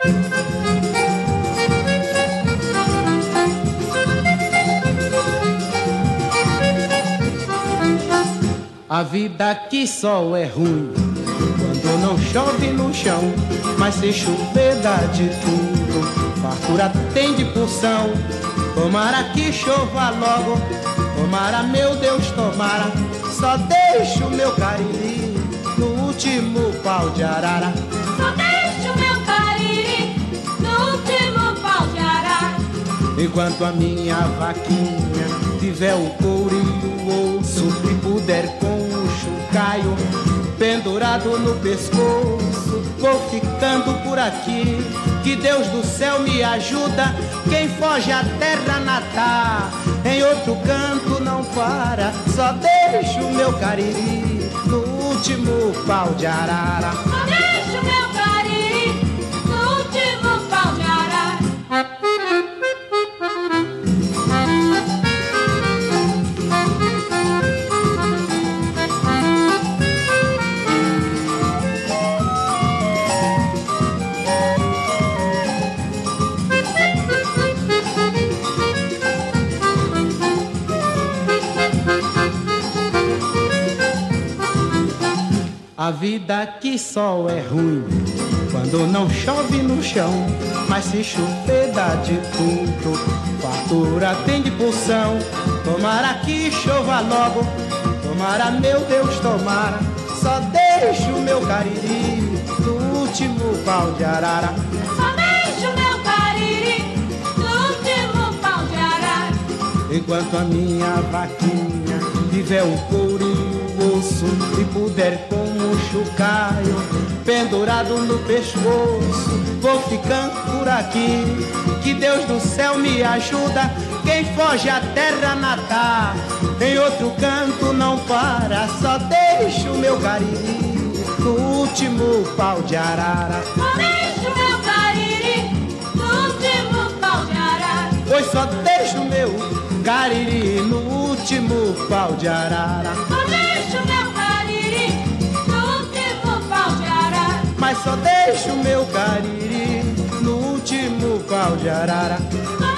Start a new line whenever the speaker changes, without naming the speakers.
A vida aqui só é ruim quando não chove no chão, mas se chover dá de tudo, fartura tem de porção. Tomara que chova logo, tomara, meu Deus, tomara. Só deixo o meu cariri no último pau de arara.
Só deixo o meu cariri no último pau de arara.
Enquanto a minha vaquinha tiver o couro e o osso e puder com o chocalho pendurado no pescoço, vou ficando por aqui. Que Deus do céu me ajuda, quem foge à terra natal, em outro canto não para. Só deixo o meu cariri no último pau de arara.
Só deixo o meu cariri no último pau de arara.
A vida aqui só é ruim quando não chove no chão, mas se chover dá de tudo, fartura tem de porção. Tomara que chova logo, tomara, meu Deus, tomara. Só deixo o meu cariri no último pau de arara.
Só deixo o meu cariri no último pau de arara.
Enquanto a minha vaquinha tiver o couro e o osso e puder com o chocalho pendurado no pescoço, vou ficando por aqui. Que Deus do céu me ajuda, quem foge à terra natal, em outro canto não para. Só deixo o meu cariri no último pau de arara.
Só deixo o meu cariri no último pau de arara.
Pois só deixo o meu cariri no último pau de arara.
Só deixo o meu cariri no último pau de arara.
Mas só deixo o meu cariri no último pau de arara.
Só